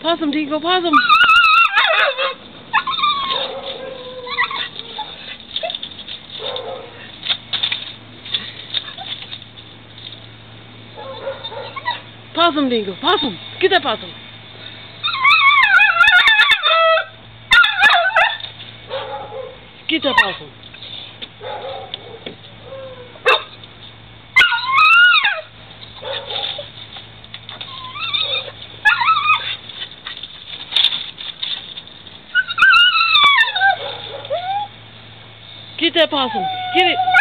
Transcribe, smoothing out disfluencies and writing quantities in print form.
Possum, Dingo, possum. Possum, Dingo, possum. Get that possum. Get that possum. Get that possum. Get it.